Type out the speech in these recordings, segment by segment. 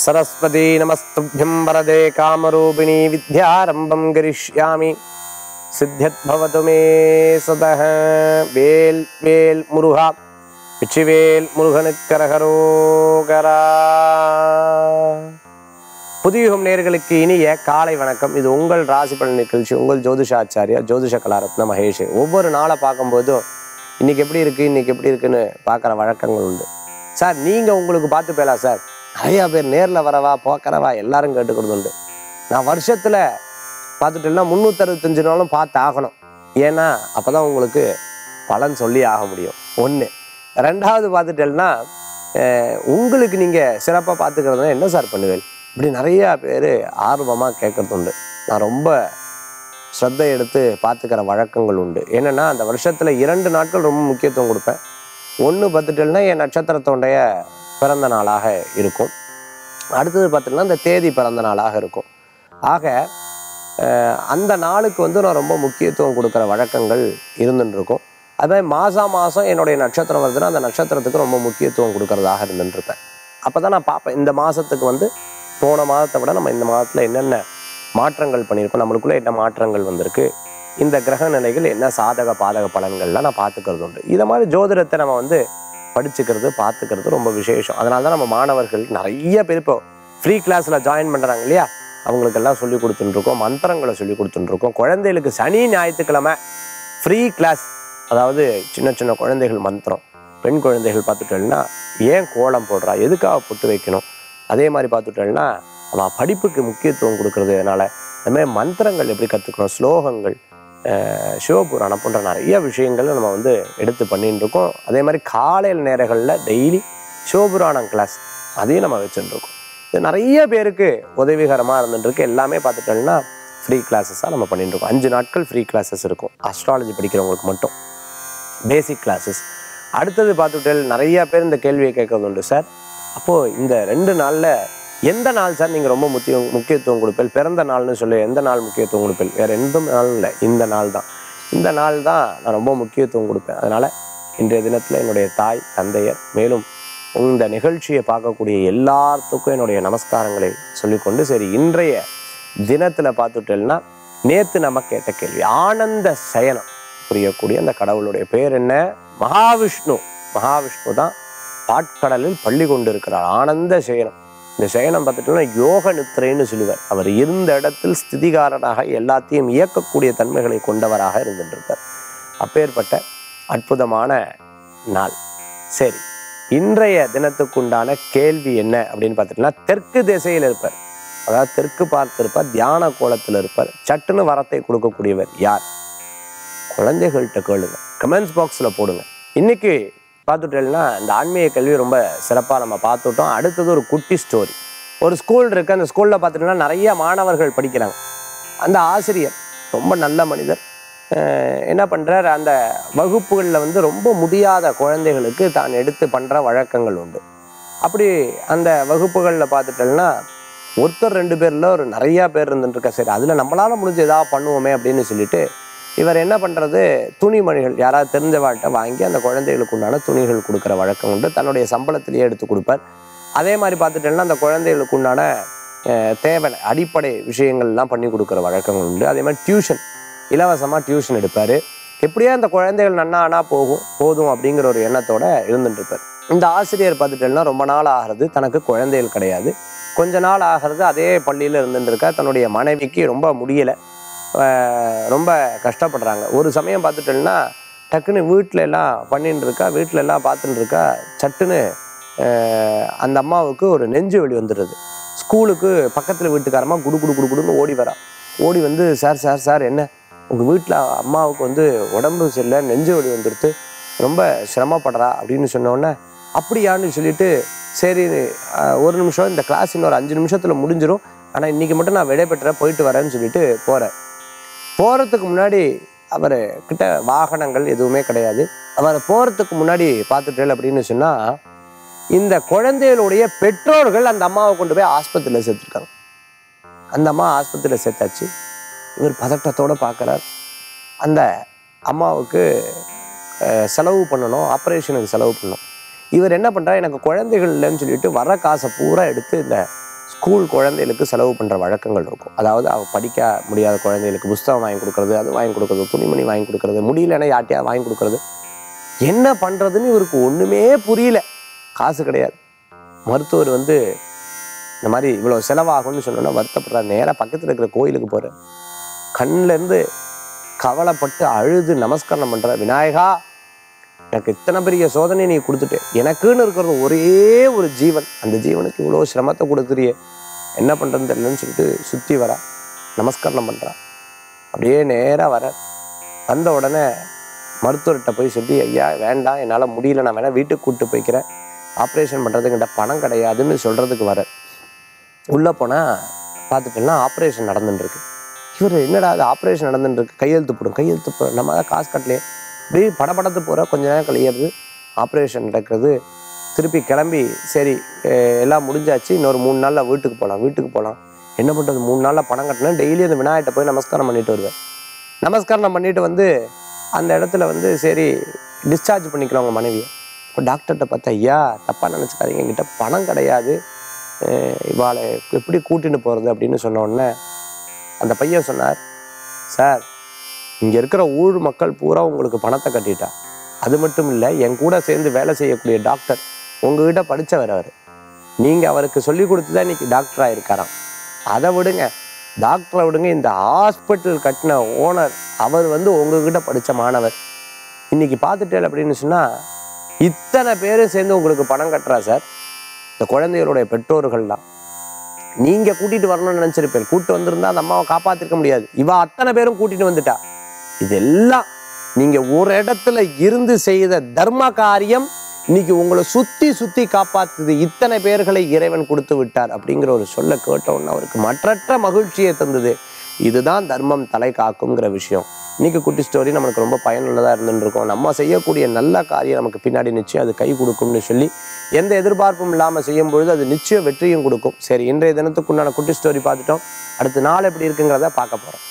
सरस्वती नमस्तुभ्यं वरदे कामरूपिणी विद्यारंभं करिष्यामि सिद्ध्यद्भवतु मे सदः வேல் வேல் முருகா வெற்றிவேல் முருகனுக்கரகரோகரா. புதியுகம் நேயர்களுக்கு இனிய காலை வணக்கம். இது உங்கள் ராசி பலன் நிகழ்ச்சி. உங்கள் ஜோதிஷாச்சாரியா ஜோதிஷ கலாரத்ன மகேஷ். ஒவ்வொரு நாளை பார்க்கும்போதும் இன்னைக்கு எப்படி இருக்கு இன்னைக்கு எப்படி இருக்குன்னு பார்க்குற வழக்கங்கள் உண்டு. சார் நீங்கள் உங்களுக்கு பார்த்து பேலாம் சார், நிறையா பேர் நேரில் வரவா பார்க்குறவா எல்லாரும் கேட்டுக்கிறது உண்டு. நான் வருஷத்தில் பார்த்துட்டேன்னா 365 நாளும் பார்த்து ஆகணும். ஏன்னா அப்போ தான் உங்களுக்கு பலன் சொல்லி ஆக முடியும். ஒன்று. ரெண்டாவது பார்த்துட்டேன்னா உங்களுக்கு நீங்கள் சிறப்பாக பார்த்துக்கிறதுனா என்ன சார் பண்ணுவேன் இப்படி நிறையா பேர் ஆர்வமாக கேட்குறது உண்டு. நான் ரொம்ப ஸ்ரத்தை எடுத்து பார்த்துக்கிற வழக்கங்கள் உண்டு. என்னென்னா அந்த வருஷத்தில் 2 நாட்கள் ரொம்ப முக்கியத்துவம் கொடுப்பேன். ஒன்று பார்த்துட்டேன்னா என் நட்சத்திரத்தோடைய பிறந்த நாளாக இருக்கும். அடுத்தது பார்த்திங்கன்னா இந்த தேதி பிறந்த நாளாக இருக்கும். ஆக அந்த நாளுக்கு நான் ரொம்ப முக்கியத்துவம் கொடுக்குற வழக்கங்கள் இருந்துட்டுருக்கும். அதுமாதிரி மாதம் என்னுடைய நட்சத்திரம் வருதுன்னா அந்த நட்சத்திரத்துக்கு ரொம்ப முக்கியத்துவம் கொடுக்கறதாக இருந்துட்டுருப்பேன். அப்போ தான் நான் பார்ப்பேன் இந்த மாதத்துக்கு போன மாதத்தை விட நம்ம இந்த மாதத்தில் என்னென்ன மாற்றங்கள் பண்ணியிருக்கோம், நம்மளுக்குள்ளே என்ன மாற்றங்கள் வந்திருக்கு, இந்த கிரக நிலைகள் என்ன சாதக பாதக பலன்கள்லாம் நான் பார்த்துக்கிறது உண்டு. இதை மாதிரி ஜோதிடத்தை நம்ம படிச்சுக்கிறது பார்த்துக்கிறது ரொம்ப விசேஷம். அதனால தான் நம்ம மாணவர்கள் நிறைய பேர் இப்போ ஃப்ரீ கிளாஸில் ஜாயின் பண்ணுறாங்க இல்லையா, அவங்களுக்கெல்லாம் சொல்லி கொடுத்துட்டுருக்கோம், மந்திரங்களை சொல்லி கொடுத்துட்டுருக்கோம். குழந்தைகளுக்கு சனி ஞாயிற்றுக்கிழமை ஃப்ரீ கிளாஸ், அதாவது சின்ன சின்ன குழந்தைகள் மந்திரம். பெண் குழந்தைகள் பார்த்துட்டோம்னா ஏன் கோலம் போடுறா, எதுக்காக பொட்டு வைக்கணும், அதே மாதிரி பார்த்துட்டோம்னா அவள் படிப்புக்கு முக்கியத்துவம் கொடுக்குறது. அதனால் அதுமாதிரி மந்திரங்கள் எப்படி கற்றுக்கணும், ஸ்லோகங்கள், சிவபுராணம் போன்ற நிறைய விஷயங்கள் நம்ம எடுத்து பண்ணிட்டு இருக்கோம். அதே மாதிரி காலையில் நேரங்களில் டெய்லி சிவபுராணம் கிளாஸ் அதையும் நம்ம வச்சுட்டுருக்கோம். இது நிறைய பேருக்கு உதவிகரமாக இருந்துட்டுருக்கு. எல்லாமே பார்த்துட்டோம்னா ஃப்ரீ கிளாஸஸாக நம்ம பண்ணிட்டுருக்கோம். 5 நாட்கள் ஃப்ரீ கிளாஸஸ் இருக்கும். அஸ்ட்ராலஜி படிக்கிறவங்களுக்கு மட்டும் பேசிக் கிளாஸஸ். அடுத்தது பார்த்துட்டேன் நிறைய பேர் இந்த கேள்வியை கேட்கறது உண்டு. சார் அப்போது இந்த 2 நாளில் எந்த நாள் சார் நீங்கள் ரொம்ப முக்கியத்துவம் கொடுப்பேன், பிறந்த நாள்னு சொல்லி எந்த நாள் முக்கியத்துவம் கொடுப்பேன்? வேறு எந்த நாளும் இல்லை, இந்த நாள் தான். இந்த நாள் தான் நான் ரொம்ப முக்கியத்துவம் கொடுப்பேன். அதனால் இன்றைய தினத்தில் என்னுடைய தாய் தந்தையர் மேலும் இந்த நிகழ்ச்சியை பார்க்கக்கூடிய எல்லாத்துக்கும் என்னுடைய நமஸ்காரங்களை சொல்லிக்கொண்டு, சரி இன்றைய தினத்தில் பார்த்துட்டேன்னா நேற்று நம்ம கேட்ட கேள்வி ஆனந்த சயனம் புரியக்கூடிய அந்த கடவுளுடைய பேர் என்ன? மகாவிஷ்ணு. மகாவிஷ்ணு தான் பாட்கடலில் பள்ளி கொண்டு இருக்கிறார். ஆனந்த சயனம். இந்த சயனம் பார்த்துட்டோம்னா யோக நித்திரைன்னு சொல்லுவார். அவர் இருந்த இடத்தில் ஸ்திதிகாரனாக எல்லாத்தையும் இயக்கக்கூடிய தன்மைகளை கொண்டவராக இருந்துருப்பார். அப்பேற்பட்ட அற்புதமான நாள். சரி, இன்றைய தினத்துக்குண்டான கேள்வி என்ன அப்படின்னு பார்த்துட்டோம்னா, தெற்கு திசையில் இருப்பார், அதாவது தெற்கு பார்த்திருப்பார், தியான கோலத்தில் இருப்பார், சட்டுன்னு வரத்தை கொடுக்கக்கூடியவர் யார்? குழந்தைகள்கிட்ட கேளுங்க, கமெண்ட்ஸ் பாக்ஸில் போடுங்க. இன்னைக்கு பார்த்துட்டேன்னா இந்த ஆன்மீக கல்வி ரொம்ப சிறப்பாக நம்ம பார்த்துட்டோம். அடுத்தது ஒரு குட்டி ஸ்டோரி. ஒரு ஸ்கூல் இருக்குது. அந்த ஸ்கூலில் பார்த்துட்டோம்னா நிறைய மாணவர்கள் படிக்கிறாங்க. அந்த ஆசிரியர் ரொம்ப நல்ல மனிதர். என்ன பண்ணுறார், அந்த வகுப்புகளில் ரொம்ப முடியாத குழந்தைகளுக்கு தான் எடுத்து பண்ணுற வழக்கங்கள் உண்டு. அப்படி அந்த வகுப்புகளில் பார்த்துட்டோம்னா ஒருத்தர் 2 பேரில் ஒரு நிறையா பேர் இருந்துட்டுருக்கா. சரி அதில் நம்மளால் முடிஞ்சு எதாவது பண்ணுவோமே அப்படின்னு சொல்லிட்டு இவர் என்ன பண்ணுறது, துணிமணிகள் யாராவது தெரிஞ்சவாட்ட வாங்கி அந்த குழந்தைகளுக்கு உண்டான துணிகள் கொடுக்குற வழக்கம் உண்டு. தன்னுடைய சம்பளத்திலேயே எடுத்து கொடுப்பார். அதே மாதிரி பார்த்துட்டேன்னா அந்த குழந்தைகளுக்கு உண்டான தேவை அடிப்படை விஷயங்கள்லாம் பண்ணி கொடுக்குற வழக்கங்கள் உண்டு. அதே மாதிரி டியூஷன், இலவசமாக டியூஷன் எடுப்பார். எப்படியோ அந்த குழந்தைகள் நன்னா போதும் அப்படிங்கிற ஒரு எண்ணத்தோடு இருந்துட்டுருப்பார். இந்த ஆசிரியர் பார்த்துட்டேன்னா ரொம்ப நாள் ஆகிறது, தனக்கு குழந்தைகள் கிடையாது. கொஞ்ச நாள் ஆகிறது அதே பள்ளியில் இருந்துட்டுருக்கா. தன்னுடைய மனைவிக்கு ரொம்ப முடியலை, ரொம்ப கஷ்டப்படுறாங்க. ஒரு சமயம் பார்த்துட்டேன்னா டக்குன்னு வீட்டில் எல்லாம் பண்ணிட்டு இருக்கா, வீட்டில் எல்லாம் பார்த்துட்டு இருக்கா. சட்டுன்னு அந்த அம்மாவுக்கு ஒரு நெஞ்சு வலி வந்துடுது. ஸ்கூலுக்கு பக்கத்தில் வீட்டுக்காரமாக குடுன்னு ஓடி வரா. ஓடி வந்து சார் என்ன உங்கள் வீட்டில் அம்மாவுக்கு உடம்பு சரியில்லை, நெஞ்சு வலி வந்துடுது, ரொம்ப சிரமப்படுறா அப்படின்னு சொன்னோடனே அப்படியான்னு சொல்லிட்டு, சரி ஒரு நிமிஷம், இந்த கிளாஸ் இன்னொரு 5 நிமிஷத்தில் முடிஞ்சிடும், ஆனால் இன்றைக்கி மட்டும் நான் விடைபெற்ற போயிட்டு வரேன்னு சொல்லிட்டு போகிறதுக்கு முன்னாடி அவர்கிட்ட வாகனங்கள் எதுவுமே கிடையாது. அவர் போகிறதுக்கு முன்னாடி பார்த்துட்டேன் அப்படின்னு சொன்னால் இந்த குழந்தைகளுடைய பெற்றோர்கள் அந்த அம்மாவை கொண்டு போய் ஆஸ்பத்திரியில் சேர்த்துருக்காங்க. அந்த அம்மா ஆஸ்பத்திரியில் சேர்த்தாச்சு. இவர் பதட்டத்தோடு பார்க்குறார். அந்த அம்மாவுக்கு செலவு பண்ணணும், ஆப்ரேஷனுக்கு செலவு பண்ணணும். இவர் என்ன பண்ணுறாரு, எனக்கு குழந்தைகள் இல்லைன்னு சொல்லிட்டு வர காசை பூரா எடுத்து இந்த ஸ்கூல் குழந்தைகளுக்கு செலவு பண்ணுற வழக்கங்கள் இருக்கும். அதாவது படிக்க முடியாத குழந்தைகளுக்கு புஸ்தகம் வாங்கி கொடுக்குறது, அது வாங்கி கொடுக்குறது, துணிமணி வாங்கி கொடுக்குறது, முடியலன்னா யார்ட்டையாவது வாங்கி கொடுக்குறது. என்ன பண்ணுறதுன்னு இவருக்கு ஒன்றுமே புரியல. காசு கிடையாது. மருத்துவர் இந்த மாதிரி இவ்வளோ செலவாகும்னு சொன்னோன்னா வருத்தப்படுற நேராக பக்கத்தில் இருக்கிற கோயிலுக்கு போகிறார். கண்ணிலேருந்து கவலைப்பட்டு அழுது நமஸ்காரம் பண்ணுற, விநாயகா எனக்கு இத்தனை பெரிய சோதனை நீ கொடுத்துட்டு, எனக்குன்னு இருக்கிறது ஒரே ஒரு ஜீவன், அந்த ஜீவனுக்கு இவ்வளோ சிரமத்தை கொடுத்துறியே, என்ன பண்ணுறதுன்னு தெரியலன்னு சொல்லிட்டு சுற்றி வரா, நமஸ்காரம் பண்ணுறா. அப்படியே நேராக வந்த உடனே மருத்துவர்கிட்ட போய் சொல்லி, ஐயா வேண்டாம், என்னால் முடியல, நான் வேணால் வீட்டுக்கு கூப்பிட்டு போய்க்கிறேன், ஆப்ரேஷன் பண்ணுறதுக்கிட்ட பணம் கிடையாதுன்னு சொல்கிறதுக்கு வர. உள்ளே போனால் பார்த்துட்டோம்னா ஆப்ரேஷன் நடந்துட்டுருக்கு. இவர் என்னடா அது ஆப்ரேஷன் நடந்துட்டுருக்கு, கையெழுத்து போடும், நம்ம தான் காசு கட்டலையே. இப்படி படப்படத்து போகிற கொஞ்ச நேரம் கழியிறது, ஆப்ரேஷன் நடக்கிறது. திருப்பி கிளம்பி சரி எல்லாம் முடிஞ்சாச்சு, இன்னொரு 3 நாளில் வீட்டுக்கு போகலாம். என்ன பண்ணுறது, 3 நாளில் பணம் கட்டினா டெய்லி அந்த விநாயகர்கிட்ட போய் நமஸ்காரம் பண்ணிட்டு வருவேன். நமஸ்காரம் பண்ணிட்டு அந்த இடத்துல சரி டிஸ்சார்ஜ் பண்ணிக்கலாம் உங்கள் மனைவியை. இப்போ டாக்டர்கிட்ட பார்த்தா, ஐயா தப்பாக நினச்சிக்காதீங்க, என்கிட்ட பணம் கிடையாது, இவாளை எப்படி கூட்டின்னு போகிறது அப்படின்னு சொன்ன உடனே அந்த பையன் சொன்னார், சார் இங்கே இருக்கிற ஊழ் மக்கள் பூரா உங்களுக்கு பணத்தை கட்டிட்டா, அது மட்டும் இல்லை என் கூட சேர்ந்து வேலை செய்யக்கூடிய டாக்டர் உங்ககிட்ட படித்தவர், அவர் நீங்கள் அவருக்கு சொல்லி கொடுத்து தான் இன்றைக்கி டாக்டராக இருக்காராம். அதை விடுங்க, டாக்டரை விடுங்க, இந்த ஹாஸ்பிட்டல் கட்டின ஓனர் அவர் உங்ககிட்ட படித்த மாணவர். இன்றைக்கி பார்த்துட்டேன் அப்படின்னு சொன்னால் இத்தனை பேரும் சேர்ந்து உங்களுக்கு பணம் கட்டுறா சார். இந்த குழந்தைகளுடைய பெற்றோர்கள்லாம் நீங்கள் கூட்டிகிட்டு வரணும்னு நினச்சிருப்பேன், கூப்பிட்டு வந்திருந்தா அந்த அம்மாவை காப்பாற்றிருக்க முடியாது, இவ அத்தனை பேரும் கூட்டிகிட்டு வந்துட்டா. இதெல்லாம் நீங்கள் ஒரு இடத்துல இருந்து செய்த தர்ம காரியம் இன்னைக்கு உங்களை சுற்றி காப்பாற்றுது. இத்தனை பேர்களை இறைவன் கொடுத்து விட்டார் அப்படிங்கிற ஒரு சொல்ல கேட்டவுடனே அவருக்கு மற்றற்ற மகிழ்ச்சியை தந்தது. இதுதான் தர்மம் தலை காக்குங்கிற விஷயம். இன்னைக்கு குட்டி ஸ்டோரி நமக்கு ரொம்ப பயனுள்ளதாக இருந்துருக்கோம். நம்ம செய்யக்கூடிய நல்ல காரியம் நமக்கு பின்னாடி நிச்சயம் அது கை கொடுக்கும்னு சொல்லி எந்த எதிர்பார்ப்பும் இல்லாமல் செய்யும் பொழுது அது நிச்சயம் வெற்றியும் கொடுக்கும். சரி, இன்றைய தினத்துக்குண்டான குட்டி ஸ்டோரி பார்த்துட்டோம். அடுத்த நாள் எப்படி இருக்குங்கிறத பார்க்க போகிறோம்.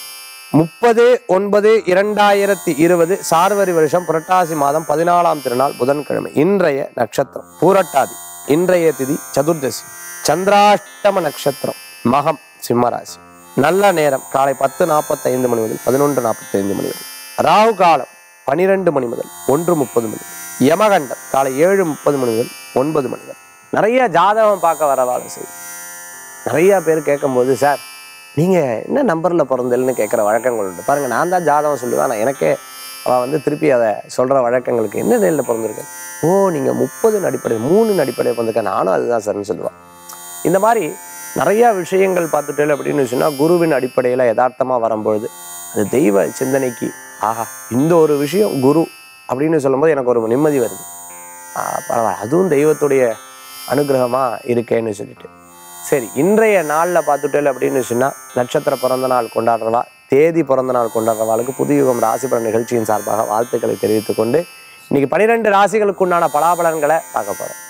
30/9/2020 சார்வரி வருஷம் புரட்டாசி மாதம் 14ஆம் திருநாள் புதன்கிழமை. இன்றைய நட்சத்திரம் பூரட்டாதி. இன்றைய திதி சதுர்தசி. சந்திராஷ்டம நட்சத்திரம் மகம், சிம்மராசி. நல்ல நேரம் காலை 10:45 மணி முதல் 11:45 மணி வரை. ராகு காலம் 12 மணி முதல் 1:30 மணி. யமகண்டம் காலை 7:30 மணி முதல் 9 மணி வரை. நிறைய ஜாதகம் பார்க்க வரவாறு செய்யும். நிறைய பேர் கேட்கும்போது, சார் நீங்கள் என்ன நம்பரில் பிறந்தல்னு கேட்குற வழக்கங்கள் உண்டு. பாருங்கள், நான் தான் ஜாதகம் சொல்லுவேன், ஆனால் எனக்கே அவள் திருப்பி அதை சொல்கிற வழக்கங்களுக்கு என்ன நேரில் பிறந்திருக்கேன். ஓ, நீங்கள் 30 அடிப்படையில் 3 அடிப்படையில் பிறந்திருக்கேன், நானும் அதுதான் சார்னு சொல்லுவாள். இந்த மாதிரி நிறையா விஷயங்கள் பார்த்துட்டேன் அப்படின்னு சொன்னால் குருவின் அடிப்படையில் யதார்த்தமாக வரும்பொழுது அது தெய்வ சிந்தனைக்கு ஆஹா இந்த ஒரு விஷயம் குரு அப்படின்னு சொல்லும்போது எனக்கு ஒரு நிம்மதி வருது. பரவாயில்ல, அதுவும் தெய்வத்துடைய அனுகிரகமாக இருக்கேன்னு சொல்லிட்டு. சரி, இன்றைய நாளில் பார்த்துட்டேன் அப்படின்னு சொன்னால் நட்சத்திர பிறந்த நாள் கொண்டாடுறவா, தேதி பிறந்த நாள் கொண்டாடுறவாளுக்கு புதுயுகம் ராசி பலன் நிகழ்ச்சியின் சார்பாக வாழ்த்துக்களை தெரிவித்துக் கொண்டு இன்னைக்கு 12 ராசிகளுக்கு உண்டான பலாபலன்களை பார்க்க போகிறோம்.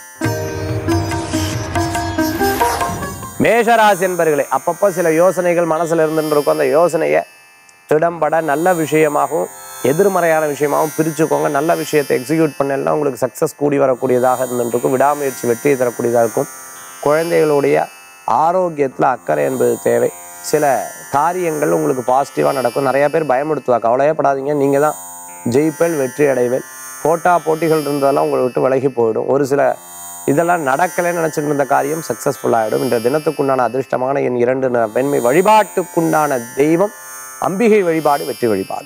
மேஷராசி என்பர்களே, அப்பப்போ சில யோசனைகள் மனசில் இருந்துட்டு இருக்கும். அந்த யோசனையை திடம்பட நல்ல விஷயமாகவும் எதிர்மறையான விஷயமாகவும் பிரிச்சுக்கோங்க. நல்ல விஷயத்தை எக்ஸிக்யூட் பண்ணலாம், உங்களுக்கு சக்ஸஸ் கூடி வரக்கூடியதாக இருந்துருக்கும். விடாமுயற்சி வெற்றியை தரக்கூடியதாக இருக்கும். குழந்தைகளுடைய ஆரோக்கியத்தில் அக்கறை என்பது தேவை. சில காரியங்கள் உங்களுக்கு பாசிட்டிவாக நடக்கும். நிறையா பேர் பயமுடுத்துவா, கவலையப்படாதீங்க, நீங்கள் தான் ஜெயிப்பேல் வெற்றி அடைவேல். போட்டிகள் இருந்ததெல்லாம் உங்களை விட்டு விலகி போயிடும். ஒரு சில இதெல்லாம் நடக்கலைன்னு நினச்சிட்டு இருந்த காரியம் சக்ஸஸ்ஃபுல்லாகிடும். இன்ற தினத்துக்குண்டான அதிர்ஷ்டமான என் 2 பெண்மை வழிபாட்டுக்குண்டான தெய்வம் அம்பிகை வழிபாடு, வெற்றி வழிபாடு.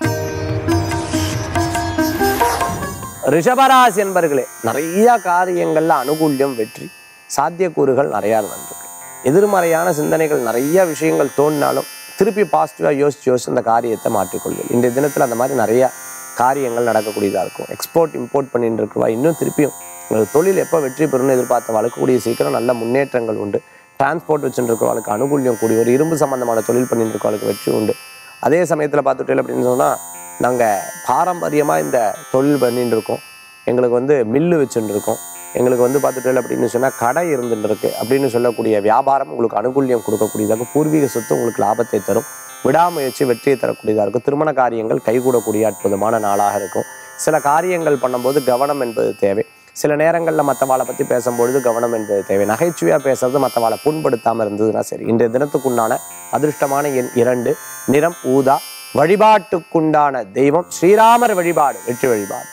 ரிஷபராசி என்பர்களே, நிறைய காரியங்கள்ல அனுகூல்யம், வெற்றி, சாத்தியக்கூறுகள் நிறையா வந்திருக்கு. எதிர்மறையான சிந்தனைகள் நிறைய விஷயங்கள் தோணினாலும் திருப்பி பாசிட்டிவாக யோசிச்சு அந்த காரியத்தை மாற்றிக்கொள்வேன். இன்றைய தினத்தில் அந்த மாதிரி நிறையா காரியங்கள் நடக்கக்கூடியதாக இருக்கும். எக்ஸ்போர்ட் இம்போர்ட் பண்ணிட்டு இருக்கிறவா இன்னும் திருப்பியும் உங்களுக்கு தொழில் எப்போ வெற்றி பெறும்னு எதிர்பார்த்த வழக்கக்கூடிய சீக்கிரம் நல்ல முன்னேற்றங்கள் உண்டு. டிரான்ஸ்போர்ட் வச்சுட்டு இருக்கிறவளுக்கு அனுகூல்யம் கூடி, ஒரு இரும்பு சம்பந்தமான தொழில் பண்ணிட்டு இருக்கிறவளுக்கு வெற்றி உண்டு. அதே சமயத்தில் பார்த்துட்டேன் அப்படின்னு சொன்னால் நாங்கள் பாரம்பரியமாக இந்த தொழில் பண்ணிட்டு இருக்கோம், எங்களுக்கு மில்லு வச்சுட்டு இருக்கோம், எங்களுக்கு பார்த்துட்டேன் அப்படின்னு சொன்னால் கடை இருந்துட்டு இருக்கு அப்படின்னு சொல்லக்கூடிய வியாபாரம் உங்களுக்கு அனுகூல்யம் கொடுக்கக்கூடியதாக, பூர்வீக சொத்து உங்களுக்கு லாபத்தை தரும். விடாமுயற்சி வெற்றியை தரக்கூடியதாக இருக்கும். திருமண காரியங்கள் கைகூடக்கூடிய அற்புதமான நாளாக இருக்கும். சில காரியங்கள் பண்ணும்போது கவனம் என்பது தேவை. சில நேரங்களில் மற்றவாளை பற்றி பேசும்பொழுது கவனம் என்பது தேவை. நகைச்சுவையாக பேசுறது மற்றவாளை புண்படுத்தாமல் இருந்ததுன்னா சரி. இன்றைய தினத்துக்குண்டான அதிர்ஷ்டமான எண் 2, நிறம் ஊதா. வழிபாட்டுக்குண்டான தெய்வம் ஸ்ரீராமர் வழிபாடு, வெற்றி வழிபாடு.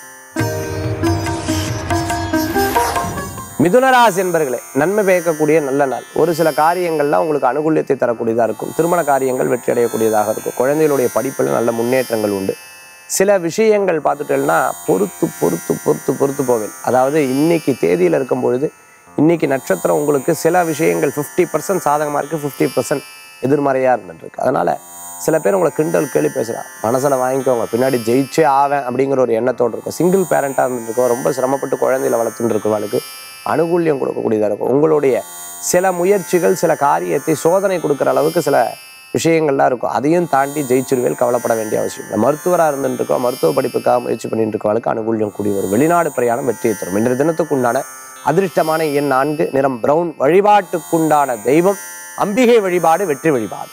மிதுனராசி என்பர்களே, நன்மை பயக்கக்கூடிய நல்ல நாள். ஒரு சில காரியங்கள்லாம் உங்களுக்கு அனுகூல்யத்தை தரக்கூடியதாக இருக்கும். திருமண காரியங்கள் வெற்றி அடையக்கூடியதாக இருக்கும். குழந்தைகளுடைய படிப்பில் நல்ல முன்னேற்றங்கள் உண்டு. சில விஷயங்கள் பார்த்துட்டேன்னா பொறுத்து பொறுத்து பொறுத்து பொறுத்து போவேன். அதாவது இன்னைக்கு தேதியில் இருக்கும் பொழுது, இன்னைக்கு நட்சத்திரம் உங்களுக்கு சில விஷயங்கள் 50% சாதகமாக இருக்குது, 50% எதிர்மறையாக இருந்துட்டுருக்கு. அதனால் சில பேர் உங்களை கிண்டல் கேள்வி பேசுகிறாங்க. மனசில் வாங்கிக்கோங்க, பின்னாடி ஜெயிச்சே ஆவேன் அப்படிங்கிற ஒரு எண்ணத்தோடு இருக்கும். சிங்கிள் பேரண்ட்டாக இருந்துருக்கோம், ரொம்ப சிரமப்பட்டு குழந்தைகளை வளர்த்துட்டு இருக்கிறவங்களுக்கு அனுகூல்யம் கொடுக்கக்கூடியதாக இருக்கும். உங்களுடைய சில முயற்சிகள் சில காரியத்தை சோதனை கொடுக்குற அளவுக்கு சில விஷயங்கள்லாம் இருக்கும். அதையும் தாண்டி ஜெயிச்சிருவேல், கவலைப்பட வேண்டிய அவசியம் இல்லை. மருத்துவராக இருந்துருக்கோம், மருத்துவ படிப்புக்காக முயற்சி பண்ணிட்டு இருக்கவங்களுக்கு அனுகூல்யம் கூடி வரும். வெளிநாடு பிரயாணம் வெற்றியை தரும். இன்றைய தினத்துக்குண்டான அதிர்ஷ்டமான எண் 4, நிறம் பிரவுன். வழிபாட்டுக்குண்டான தெய்வம் அம்பிகை வழிபாடு, வெற்றி வழிபாடு.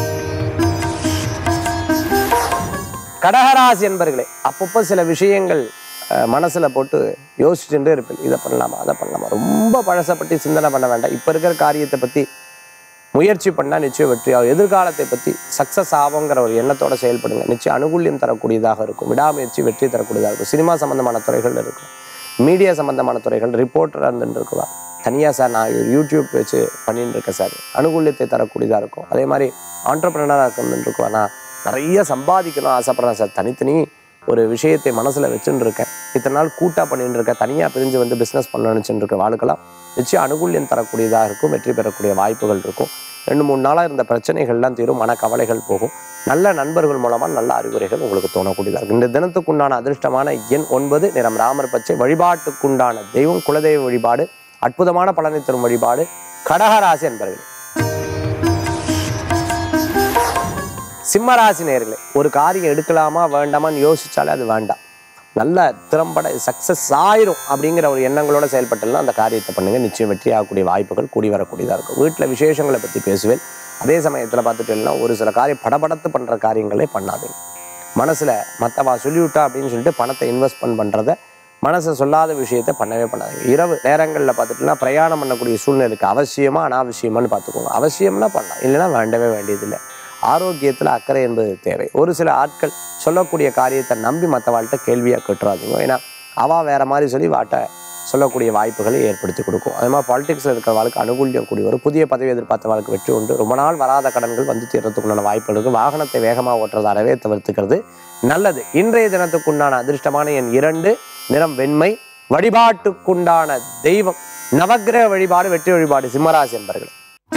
கடகராசி என்பர்களே, அப்பப்போ சில விஷயங்கள் மனசில் போட்டு யோசிச்சுட்டு இருப்பேன். இதை பண்ணலாமா, அதை பண்ணலாமா, ரொம்ப பழசப்பட்டு சிந்தனை பண்ண வேண்டாம். இப்போ இருக்கிற காரியத்தை பற்றி முயற்சி பண்ணால் நிச்சயம் வெற்றியாகும். எதிர்காலத்தை பற்றி சக்ஸஸ் ஆகுங்கிற ஒரு எண்ணத்தோடு செயல்படுங்க. நிச்சயம் அனுகூல்யம் தரக்கூடியதாக இருக்கும். விடாமுயற்சி வெற்றி தரக்கூடியதாக இருக்கும். சினிமா சம்பந்தமான துறைகள் இருக்கும், மீடியா சம்பந்தமான துறைகள், ரிப்போர்ட்டராக இருந்துட்டு இருக்குவா. தனியாக சார் நான் யூடியூப் வச்சு பண்ணிட்டு இருக்கேன் சார், அனுகூல்யத்தை தரக்கூடியதாக இருக்கும். அதே மாதிரி ஆண்டர்பிரினராக இருந்துட்டு இருக்குவா, நான் நிறைய சம்பாதிக்கணும் ஆசைப்பட்றேன் சார், தனித்தனி ஒரு விஷயத்தை மனசில் வச்சுட்டு இருக்கேன், இத்தனை நாள் கூட்டாக பண்ணிட்டு இருக்கேன், தனியாக பிரிஞ்சு வந்து பிஸ்னஸ் பண்ண நினச்சிட்டு இருக்க வாழ்க்கலாம் நிச்சயம் அனுகூல்யம் தரக்கூடியதாக இருக்கும். வெற்றி பெறக்கூடிய வாய்ப்புகள் இருக்கும். 2-3 நாளாக இருந்த பிரச்சனைகள்லாம் தீரும், மனக்கவலைகள் போகும். நல்ல நண்பர்கள் மூலமாக நல்ல அறிவுரைகள் உங்களுக்கு தோணக்கூடியதாக இருக்கும். இந்த தினத்துக்குண்டான அதிர்ஷ்டமான எண் 9, நிறம் ராமர் பச்சை. வழிபாட்டுக்குண்டான தெய்வம் குலதெய்வ வழிபாடு, அற்புதமான பலனை தரும் வழிபாடு. கடகராசி என்பர்களே. சிம்மராசி நேயர்களே, ஒரு காரியம் எடுக்கலாமா வேண்டாமான்னு யோசிச்சாலே அது வேண்டாம், நல்ல திறம்பட சக்ஸஸ் ஆயிரும் அப்படிங்கிற ஒரு எண்ணங்களோட செயல்பட்டலாம் அந்த காரியத்தை பண்ணுங்க. நிச்சயம் வெற்றி ஆகக்கூடிய வாய்ப்புகள் கூடி வரக்கூடியதாக இருக்கும். வீட்டில் விசேஷங்களை பற்றி பேசுவேன். அதே சமயத்தில் பார்த்துட்டேன்னா ஒரு சில காரியம் படபடத்து பண்ணுற காரியங்களே பண்ணாதீங்க. மனசில் மற்றவா சொல்லிவிட்டா அப்படின்னு சொல்லிட்டு பணத்தை இன்வெஸ்ட்மெண்ட் பண்ணுறதை, மனசை சொல்லாத விஷயத்தை பண்ணவே பண்ணாதீங்க. இரவு நேரங்களில் பார்த்துட்டுனா பிரயாணம் பண்ணக்கூடிய சூழ்நிலைக்கு அவசியமா அனாவசியமானு பார்த்துக்கோங்க. அவசியம்னா பண்ணலாம், இல்லைன்னா வேண்டவே வேண்டியதில்லை. ஆரோக்கியத்தில் அக்கறை என்பது தேவை. ஒரு சில ஆட்கள் சொல்லக்கூடிய காரியத்தை நம்பி மற்றவாழ்கிட்ட கேள்வியாக கேட்டுறாதீங்க. ஏன்னா அவள் வேறு மாதிரி சொல்லி வாட்ட சொல்லக்கூடிய வாய்ப்புகளை ஏற்படுத்தி கொடுக்கும். அதே மாதிரி பாலிடிக்ஸில் இருக்கிற வாழ்க்கை அனுகூல்யம் கூடி வரும். புதிய பதவி எதிர்பார்த்த வாழ்க்கை வெற்றி உண்டு. ரொம்ப நாள் வராத கடன்கள் வந்து தீர்றதுக்குண்டான வாய்ப்புகள் இருக்குது. வாகனத்தை வேகமாக ஓட்டுறது அறவே தவிர்த்துக்கிறது நல்லது. இன்றைய தினத்துக்குண்டான அதிர்ஷ்டமான எண் 2, நிறம் வெண்மை. வழிபாட்டுக்குண்டான தெய்வம் நவக்கிரக வழிபாடு, வெற்றி வழிபாடு. சிம்மராசி என்பர்களே.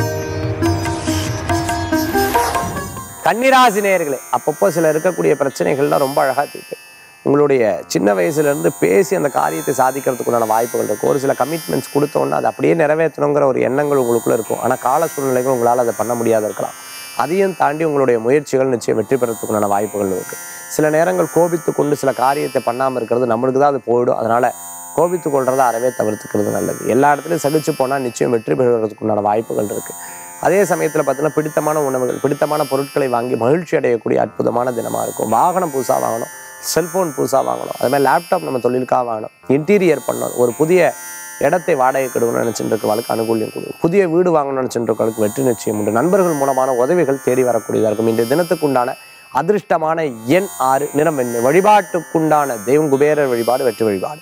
கன்னிராசி நேயர்களே, அப்பப்போ சில இருக்கக்கூடிய பிரச்சனைகள்லாம் ரொம்ப அழகாக தீர்ப்பேன். உங்களுடைய சின்ன வயசுலேருந்து பேசி அந்த காரியத்தை சாதிக்கிறதுக்குண்டான வாய்ப்புகள் இருக்கும். ஒரு சில கமிட்மெண்ட்ஸ் கொடுத்தோன்னா அதை அப்படியே நிறைவேற்றணுங்கிற ஒரு எண்ணங்கள் உங்களுக்குள்ளே இருக்கும். ஆனால் கால சூழ்நிலைகள் உங்களால் அதை பண்ண முடியாத இருக்கலாம். அதையும் தாண்டி உங்களுடைய முயற்சிகள் நிச்சயம் வெற்றி பெறத்துக்குண்டான வாய்ப்புகள் இருக்குது. சில நேரங்கள் கோபித்து கொண்டு சில காரியத்தை பண்ணாமல் இருக்கிறது நம்மளுக்கு தான் அது போயிடும். அதனால் கோபித்து கொள்றதை அறவே தவிர்த்துக்கிறது நல்லது. எல்லா இடத்துலையும் சகிச்சு போனால் நிச்சயம் வெற்றி பெறுவதற்குண்டான வாய்ப்புகள் இருக்குது. அதே சமயத்தில் பார்த்தீங்கன்னா பிடித்தமான உணவுகள், பிடித்தமான பொருட்களை வாங்கி மகிழ்ச்சி அடையக்கூடிய அற்புதமான தினமாக இருக்கும். வாகனம் புதுசாக வாங்கணும், செல்ஃபோன் புதுசாக வாங்கணும், அதே மாதிரி லேப்டாப் நம்ம தொழிலுக்காக வாங்கணும், இன்டீரியர் பண்ணணும், ஒரு புதிய இடத்தை வாடகை கெடுக்கணும்னு நினச்சிட்டு இருக்கவளுக்கு அனுகூல்யம் கொடுக்கும். புதிய வீடு வாங்கணும்னு நினச்சிட்டு இருக்கவளுக்கு வெற்றி நிச்சயம் உண்டு. நண்பர்கள் மூலமான உதவிகள் தேடி வரக்கூடியதாக இருக்கும். இந்த தினத்துக்குண்டான அதிர்ஷ்டமான எண் 6, நிறம் வெண்மை. வழிபாட்டுக்குண்டான தெய்வம் குபேரர் வழிபாடு, வெற்றி வழிபாடு.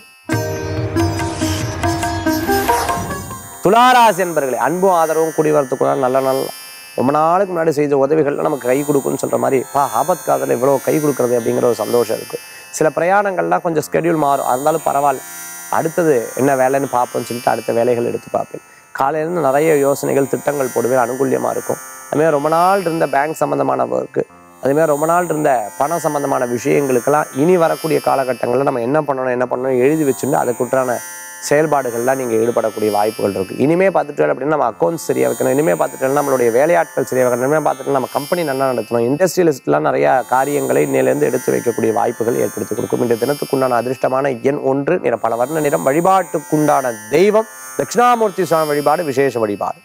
துளாராசி என்பர்களே, அன்பும் ஆதரவும் கூடி வரத்துக்குள்ள நல்ல ரொம்ப நாளுக்கு முன்னாடி செய்த உதவிகள்லாம் நமக்கு கை கொடுக்குன்னு சொல்கிற மாதிரி ஆபத் காதில் இவ்வளோ கை கொடுக்குறது அப்படிங்கிற ஒரு சந்தோஷம் இருக்குது. சில பிரயாணங்கள்லாம் கொஞ்சம் ஸ்கெடியூல் மாறும், இருந்தாலும் பரவாயில்ல, அடுத்தது என்ன வேலைன்னு பார்ப்போம்னு சொல்லிட்டு அடுத்த வேலைகள் எடுத்து பார்ப்பேன். காலையிலேருந்து நிறைய யோசனைகள் திட்டங்கள் போடுவேன், அனுகூல்யமாக இருக்கும். அதுமாதிரி ரொம்ப நாள் இருந்த பேங்க் சம்மந்தமான ஒர்க்கு, அதுமாதிரி ரொம்ப நாள் இருந்த பணம் சம்மந்தமான விஷயங்களுக்கெல்லாம் இனி வரக்கூடிய காலகட்டங்களில் நம்ம என்ன பண்ணணும் எழுதி வச்சுட்டு அதுக்குண்டான செயல்பாடுகள்லாம் நீங்கள் ஈடுபடக்கூடிய வாய்ப்புகள் இருக்குது. இனிமேல் பார்த்துட்டு அப்படின்னா நம்ம அக்கௌண்ட்ஸ் சரியாக வைக்கணும், இனிமேல் பார்த்துட்டு நம்மளுடைய வேலையாட்கள் சரியாக வைக்கணும், இனிமேல் பார்த்துட்டு நம்ம கம்பெனி நல்லா நடத்தணும், இண்டஸ்ட்ரியலிஸ்ட்லாம் நிறையா காரியங்களை இன்னிலேருந்து எடுத்து வைக்கக்கூடிய வாய்ப்புகள் ஏற்படுத்தி கொடுக்கும். இந்த தினத்துக்குண்டான அதிர்ஷ்டமான எண் 1, நிறம் பல வர்ண நிறம். வழிபாட்டுக்குண்டான தெய்வம் தட்சிணாமூர்த்தி சுவாமி வழிபாடு, விசேஷ வழிபாடு.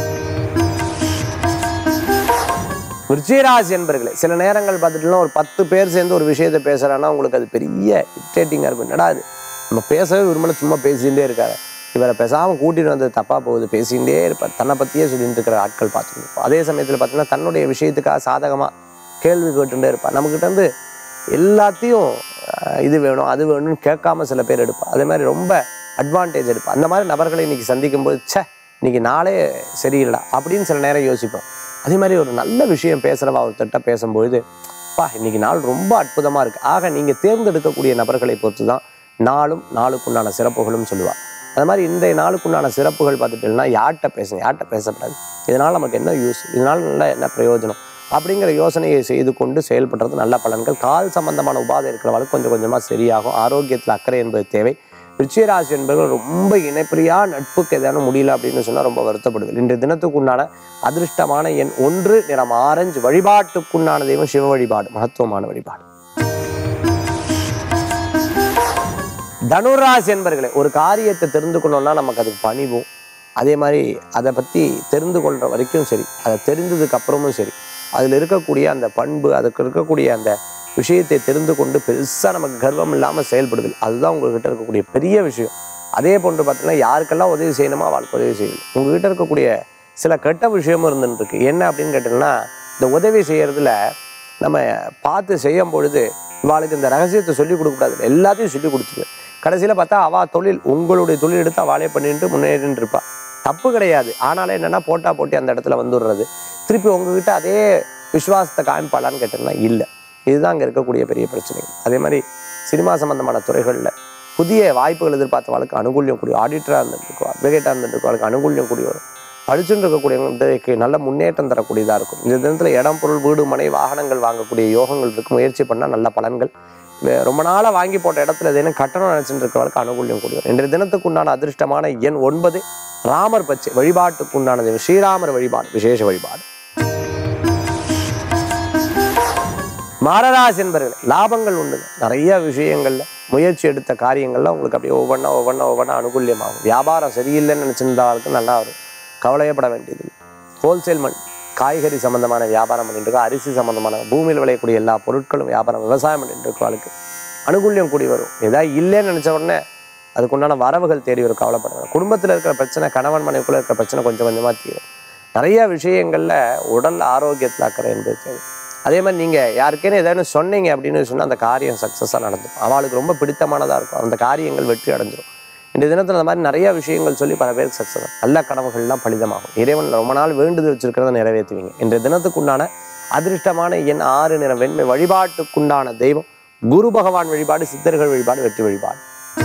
விருச்சிகராசி என்பர்களே, சில நேரங்கள் பார்த்துட்டுலாம் ஒரு 10 பேர் சேர்ந்து ஒரு விஷயத்தை பேசுகிறான்னா உங்களுக்கு அது பெரிய இரிட்டேட்டிங்காக இருக்கும். என்னடா அது நம்ம பேசவே விரும்பல, சும்மா பேசிகிட்டே இருக்காரு. இவரை பேசாமல் கூட்டிட்டு வந்து தப்பாக போகுது, பேசிகிட்டே இருப்பார். தன்னை பற்றியே சொல்லிட்டு இருக்கிற ஆட்கள் பார்த்துருப்போம். அதே சமயத்தில் பார்த்தீங்கன்னா தன்னுடைய விஷயத்துக்காக சாதகமாக கேள்வி கேட்டுட்டே இருப்பார். நம்மக்கிட்ட இருந்து எல்லாத்தையும் இது வேணும் அது வேணும்னு கேட்காம சில பேர் எடுப்பார். அதே மாதிரி ரொம்ப அட்வான்டேஜ் எடுப்பார். அந்த மாதிரி நபர்களை இன்றைக்கி சந்திக்கும்போது இன்னைக்கு நாளே சரியில்லை அப்படின்னு சில நேரம் யோசிப்போம். அதே மாதிரி ஒரு நல்ல விஷயம் பேசுகிறவா ஒருத்தட்ட பேசும்பொழுது இன்னைக்கு நாள் ரொம்ப அற்புதமாக இருக்குது. ஆக நீங்கள் தேர்ந்தெடுக்கக்கூடிய நபர்களை பொறுத்து தான் நாளும் நாளுக்குண்டான சிறப்புகளும் சொல்லுவாள். அது மாதிரி இந்த நாளுக்குண்டான சிறப்புகள் பார்த்துட்டீங்கன்னா யார்கிட்ட பேசுங்க, யார்கிட்ட பேசப்படாது, இதனால் நமக்கு என்ன யூஸ், இதனால் நல்லா என்ன பிரயோஜனம் அப்படிங்கிற யோசனையை செய்து கொண்டு செயல்படுறது நல்ல பலன்கள். கால் சம்பந்தமான உபாதை இருக்கிறவங்களுக்கு கொஞ்சம் கொஞ்சமாக சரியாகும். ஆரோக்கியத்தில் அக்கறை என்பது தேவை. விருச்சிகராசி என்பவர்கள் ரொம்ப இணைப்பிரியா நட்புக்கு எதான முடியல அப்படின்னு சொன்னால் ரொம்ப வருத்தப்படுது. இன்றைய தினத்துக்குண்டான அதிர்ஷ்டமான எண் 1, நிறம் ஆரஞ்சு. வழிபாட்டுக்குண்டான தெய்வம் சிவ வழிபாடு, மகத்துவமான வழிபாடு. தனுராசி என்பர்களே, ஒரு காரியத்தை தெரிந்து கொள்ளணும்னா நமக்கு அதுக்கு பணிவும், அதே மாதிரி அதை பற்றி தெரிந்து கொள்கிற வரைக்கும் சரி, அதை தெரிந்ததுக்கு அப்புறமும் சரி, அதில் இருக்கக்கூடிய அந்த பண்பு, அதுக்கு இருக்கக்கூடிய அந்த விஷயத்தை தெரிந்து கொண்டு பெருசாக நமக்கு கர்வம் இல்லாமல் செயல்படுதல், அதுதான் உங்கள்கிட்ட இருக்கக்கூடிய பெரிய விஷயம். அதே போன்று பார்த்தீங்கன்னா யாருக்கெல்லாம் உதவி செய்யணுமோ அவளுக்கு உதவி செய்யணும். உங்கள்கிட்ட இருக்கக்கூடிய சில கெட்ட விஷயமும் இருந்துருக்கு. என்ன அப்படின்னு கேட்டிங்கன்னா, இந்த உதவி செய்கிறதுல நம்ம பார்த்து செய்யும் பொழுது இவாளுக்கு இந்த ரகசியத்தை சொல்லிக் கொடுக்கக்கூடாது, எல்லாத்தையும் சொல்லி கொடுத்துரு. கடைசியில் பார்த்தா அவள் தொழில், உங்களுடைய தொழில் எடுத்து அவளே பண்ணிட்டு முன்னேறின்னு இருப்பா. தப்பு கிடையாது. ஆனாலும் என்னென்னா போட்டி அந்த இடத்துல வந்துடுறது. திருப்பி உங்ககிட்ட அதே விசுவாசத்தை காமிப்பாளான்னு கேட்டிங்கன்னா இல்லை. இதுதான் அங்கே இருக்கக்கூடிய பெரிய பிரச்சனைகள். அதே மாதிரி சினிமா சம்பந்தமான துறைகளில் புதிய வாய்ப்புகள் எதிர்பார்த்தவளுக்கு அனுகூல்யம் கூடிய, ஆடிட்டராக இருந்துருக்கோம், அட்வொகேட்டாக இருந்துருக்கவளுக்கு அனுகூல்யம் கூடிய வரும். படிச்சுட்டு இருக்கக்கூடியவங்களுக்கு நல்ல முன்னேற்றம் தரக்கூடியதாக இருக்கும். இந்த தினத்தில் இடம், பொருள், வீடு, மனை, வாகனங்கள் வாங்கக்கூடிய யோகங்கள் இருக்குது. முயற்சி பண்ணால் நல்ல பலன்கள். ரொம்ப நாளாக வாங்கி போட்ட இடத்துல எதுவும் கட்டணம் நினச்சிட்டு இருக்கிறவளுக்கு அனுகூல்யம் கூடிய வரும். இன்றைய தினத்துக்கு உண்டான அதிர்ஷ்டமான எண் 9, ராமர் பச்சை. வழிபாட்டுக்குண்டானது ஸ்ரீராமர் வழிபாடு, விசேஷ வழிபாடு. மகராசி என்பவர்களே, லாபங்கள் உண்டு. நிறைய விஷயங்கள்ல முயற்சி எடுத்த காரியங்கள்ல உங்களுக்கு அப்படியே ஒவ்வொன்றா அனுகூல்யமாகும். வியாபாரம் சரியில்லைன்னு நினச்சிருந்தாலும் நல்லா வரும், கவலையப்பட வேண்டியது. ஹோல்சேல் காய்கறி சம்பந்தமான வியாபாரம் பண்ணிட்டு இருக்கோம், அரிசி சம்பந்தமான பூமியில் விளையக்கூடிய எல்லா பொருட்களும் வியாபாரம், விவசாயம் பண்ணிட்டு இருக்கவளுக்கு அனுகூல்யம் கூடி வரும். ஏதாவது இல்லைன்னு நினச்ச உடனே அதுக்குண்டான வரவுகள் தேடி வரும், கவலைப்படுறாங்க. குடும்பத்தில் இருக்கிற பிரச்சனை, கணவன் மனைவிக்குள்ளே இருக்கிற பிரச்சனை கொஞ்சம் கொஞ்சமாக தீரும். நிறைய விஷயங்களில் உடல் ஆரோக்கியத்தில் அக்கறை என்பது தேவை. அதே மாதிரி நீங்கள் யாருக்கேன்னு ஏதாவது சொன்னீங்க அப்படின்னு சொன்னால் அந்த காரியம் சக்ஸஸாக நடந்துடும். அவளுக்கு ரொம்ப பிடித்தமானதாக இருக்கும், அந்த காரியங்கள் வெற்றி அடைஞ்சிடும். இந்த தினத்தில் அந்த மாதிரி நிறைய விஷயங்கள் சொல்லி பல பேருக்கு சக்ஸஸ், நல்ல கனவுகள்லாம் பலிதமாகும். இறைவன் ரொம்ப நாள் வேண்டுதல் வச்சிருக்கிறத நிறைவேற்றுவீங்க. இன்றைய தினத்துக்குண்டான அதிர்ஷ்டமான எண் 6, நிறம் வெண்மை. வழிபாட்டுக்குண்டான தெய்வம் குரு பகவான் வழிபாடு, சித்தர்கள் வழிபாடு, வெற்றி வழிபாடு.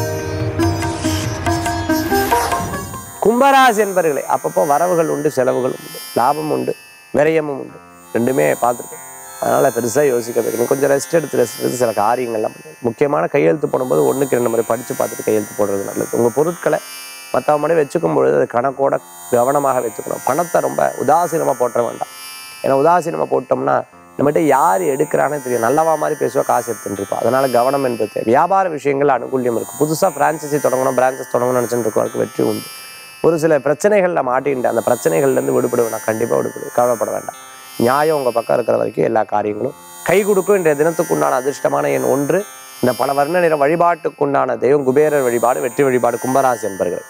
கும்பராசி என்பவர்களே, அப்பப்போ வரவுகள் உண்டு, செலவுகள் உண்டு, லாபம் உண்டு, விரயமும் உண்டு, ரெண்டுமே பார்த்துருக்கோம். அதனால் பெருசாக யோசிக்க வைக்கணும். கொஞ்சம் ரெஸ்ட் எடுத்து சில காரியங்கள்லாம் பண்ணுவோம். முக்கியமான கையெழுத்து போடும்போது 1க்கு 2 முறை படித்து பார்த்துட்டு கையெழுத்து போடுறது நல்லது. உங்கள் பொருட்களை மற்றவங்க வச்சுக்கும் பொழுது அது கணக்கோட கவனமாக வச்சுக்கணும். பணத்தை ரொம்ப உதாசீனமாக போட்ட வேண்டாம். ஏன்னா உதாசீனமாக போட்டோம்னா நம்மகிட்ட யார் எடுக்கிறானே தெரியும், நல்லவா மாதிரி பேசுவா, காசு எடுத்துட்டு இருப்பா. அதனால் கவனம் என்பது. வியாபார விஷயங்கள் அனுகூல்யம் இருக்குது. புதுசாக ஃப்ரான்ச்சைசி தொடங்கணும், பிரான்ச்சஸ் தொடங்கணும்னு நினச்சிட்டு இருக்கவங்களுக்கு வெற்றி உண்டு. ஒரு சில பிரச்சனைகளில் மாட்டின்ட்டு அந்த பிரச்சனைகள்லேருந்து விடுபடுவேன், கண்டிப்பாக விடுபடுவேன், கவலைப்பட வேண்டாம். நியாயம் உங்கள் பக்கம் இருக்கிற வரைக்கும் எல்லா காரியங்களும் கை கொடுக்கும். இன்றைய தினத்துக்குண்டான அதிர்ஷ்டமான எண் 1, இந்த பல வர்ண நிற. வழிபாட்டுக்குண்டான தெய்வம் குபேரர் வழிபாடு, வெற்றி வழிபாடு. கும்பராசி என்பர்களே.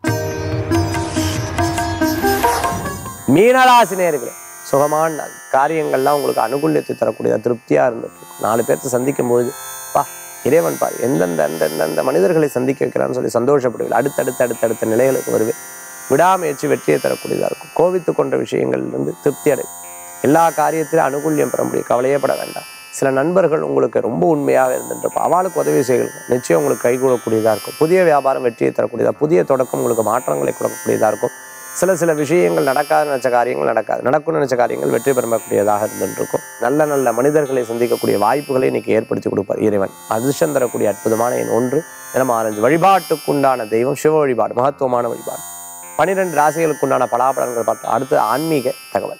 மீனராசி நேயர்களே, சுகமான காரியங்கள்லாம் உங்களுக்கு அனுகூல்யத்தை தரக்கூடிய திருப்தியாக இருந்துட்டு 4 பேர்த்த சந்திக்கும் பொழுது இறைவன் பாரு எந்தெந்த மனிதர்களை சந்திக்க வைக்கிறான்னு சொல்லி சந்தோஷப்படுவீர்கள். அடுத்தடுத்த நிலைகளுக்கு வருவேன். விடாமுயற்சி வெற்றியை தரக்கூடியதாக இருக்கும். கோவித்து கொண்ட விஷயங்கள்லேருந்து திருப்தி அடையும். எல்லா காரியத்திலும் அனுகூல்யம் பெற முடியும், கவலையப்பட வேண்டாம். சில நண்பர்கள் உங்களுக்கு ரொம்ப உண்மையாக இருந்துருப்போம், அவளுக்கு உதவி செய்யுங்க, நிச்சயம் உங்களுக்கு கைகூடக்கூடியதாக இருக்கும். புதிய வியாபாரம் வெற்றியை தரக்கூடியதாக, புதிய தொடக்கம் உங்களுக்கு மாற்றங்களை கொடுக்கக்கூடியதாக இருக்கும். சில விஷயங்கள் நடக்காது நினச்ச காரியங்கள் நடக்கும்னு நினச்ச காரியங்கள் வெற்றி பெறக்கூடியதாக இருந்துருக்கும். நல்ல மனிதர்களை சந்திக்கக்கூடிய வாய்ப்புகளை இன்னைக்கு ஏற்படுத்தி கொடுப்பார் இறைவன். அதிர்ஷ்டம் தரக்கூடிய அற்புதமான எண் 1, நிறம் ஆரஞ்சு. வழிபாட்டுக்குண்டான தெய்வம் சிவ வழிபாடு, மகத்துவமான வழிபாடு. 12 ராசிகளுக்குண்டான பலாபலன்கள் பார்த்தோம். அடுத்து ஆன்மீக தகவல்.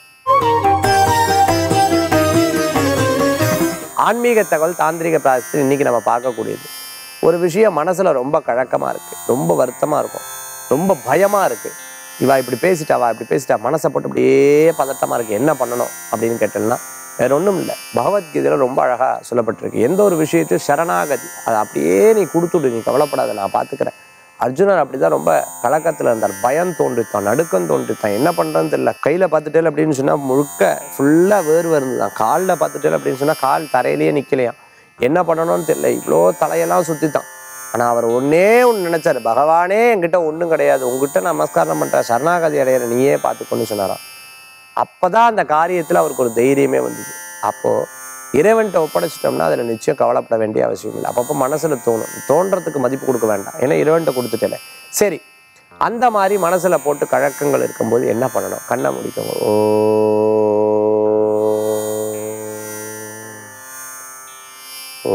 ஆன்மீக தகவல், தாந்திரிக பிராயசத்தில் இன்னைக்கு நம்ம பார்க்கக்கூடியது ஒரு விஷயம். மனசுல ரொம்ப கழக்கமா இருக்கு, ரொம்ப வருத்தமா இருக்கும், ரொம்ப பயமா இருக்கு. இவா இப்படி பேசிட்டா, மனசை போட்டு அப்படியே பதட்டமா இருக்கு, என்ன பண்ணணும் அப்படின்னு கேட்டோம்னா வேற ஒன்றும் இல்லை. பகவத்கீதையில் ரொம்ப அழகாக சொல்லப்பட்டிருக்கு. எந்த ஒரு விஷயத்தையும் சரணாகதி, அதை அப்படியே நீ கொடுத்துடு, நீ கவலைப்படாத, நான் பார்த்துக்கிறேன். அர்ஜுனர் அப்படிதான் ரொம்ப கலக்கத்தில் இருந்தார். பயம் தோன்றித்தான், நடுக்கம் தோன்றித்தான், என்ன பண்ணுறதுன்னு தெரியல. கையில் பார்த்துட்டேன் அப்படின்னு சொன்னால் முழுக்க ஃபுல்லாக வேர்வை இருந்துதான். காலில் பார்த்துட்டேன் அப்படின்னு சொன்னால் கால் தரையிலேயே நிற்கலையாம். என்ன பண்ணணும்னு தெரியல, இவ்வளோ தலையெல்லாம் சுற்றித்தான். ஆனால் அவர் ஒன்றே ஒன்று நினச்சார், பகவானே என்கிட்ட ஒன்றும் கிடையாது, உங்ககிட்ட நமஸ்காரம் பண்ணுறேன், சரணாகதி அடையிற நீயே பார்த்துக்கொண்டு சொன்னாராம். அப்போ தான் அந்த காரியத்தில் அவருக்கு ஒரு தைரியமே வந்தது. அப்போது இறைவன்கிட்ட ஒப்படைச்சிட்டோம்னா அதில் நிச்சயம் கவலைப்பட வேண்டிய அவசியம் இல்லை. அப்பப்போ மனசில் தோன்றதுக்கு மதிப்பு கொடுக்க வேண்டாம், ஏன்னா இறைவன்கிட்ட கொடுத்துட்டேல. சரி, அந்த மாதிரி மனசில் போட்டு கழக்கங்கள் இருக்கும்போது என்ன பண்ணணும்? கண்ணை முடிக்கணும். ஓ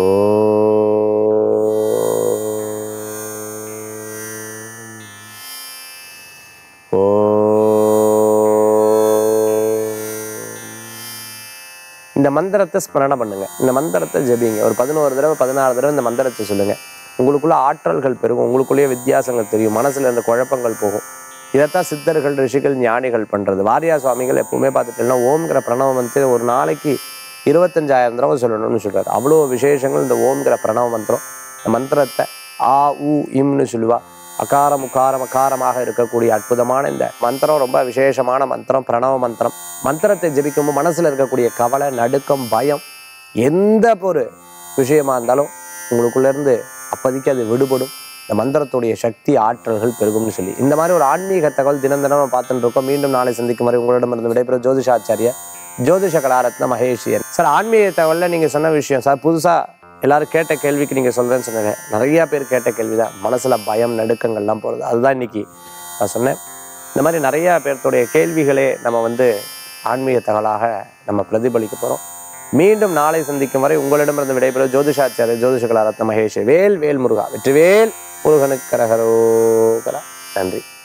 இந்த மந்திரத்தை ஸ்மரணை பண்ணுங்க, இந்த மந்திரத்தை ஜெபிங்க. ஒரு 11 தடவை 16 தடவை இந்த மந்திரத்தை சொல்லுங்க. உங்களுக்குள்ள ஆற்றல்கள் பெருகும், உங்களுக்குள்ளேயே வித்தியாசங்கள் தெரியும், மனசுல இருந்த குழப்பங்கள் போகும். இதைத்தான் சித்தர்கள், ரிஷிகள், ஞானிகள் பண்றது. வாரியார் சுவாமிகள் எப்பவுமே பார்த்துட்டீங்கன்னா ஓம்ங்கிற பிரணவ மந்திரம் ஒரு நாளைக்கு 25,000 தடவை சொல்லணும்னு சொல்றாரு. அவ்வளோ விசேஷங்கள் இந்த ஓம்ங்கிற பிரணவ மந்திரம். இந்த மந்திரத்தை ஆ உ இம்னு சொல்லுவா. அகாரம் உகாரம் அகாரமாக இருக்கக்கூடிய அற்புதமான இந்த மந்திரம் ரொம்ப விசேஷமான மந்திரம், பிரணவ மந்திரம். மந்திரத்தை ஜெபிக்கும்போது மனசுல இருக்கக்கூடிய கவலை, நடுக்கம், பயம், எந்த ஒரு விஷயமா இருந்தாலும் உங்களுக்குள்ள இருந்து அப்போதைக்கு அது விடுபடும். இந்த மந்திரத்துடைய சக்தி, ஆற்றல்கள் பெருகும்னு சொல்லி இந்த மாதிரி ஒரு ஆன்மீக தகவல் தினம் தினம் பார்த்துட்டு இருக்கோம். மீண்டும் நாளை சந்திக்கும் வரை உங்களிடமிருந்து விடைபெறும் ஜோதிஷாச்சாரியா ஜோதிஷ கலாரத்ன மகேஷியன் சார். ஆன்மீக தகவலில் நீங்கள் சொன்ன விஷயம் சார், புதுசாக எல்லாரும் கேட்ட கேள்விக்கு நீங்கள் சொல்கிறேன்னு சொன்னீங்க. நிறையா பேர் கேட்ட கேள்வி தான், மனசில் பயம், நடுக்கங்கள்லாம் போகிறது. அதுதான் இன்றைக்கி நான் சொன்னேன். இந்த மாதிரி நிறையா பேர்த்துடைய கேள்விகளே நம்ம ஆன்மீக தகவலாக நம்ம பிரதிபலிக்க போகிறோம். மீண்டும் நாளை சந்திக்கும் வரை உங்களிடமிருந்து விடைபெறும் ஜோதிஷாச்சாரிய ஜோதிஷ கலாரத்ன மகேஷ். வேல் வேல் முருகா, வெற்றிவேல் முருகனுக்கு கரகரோகரா. நன்றி.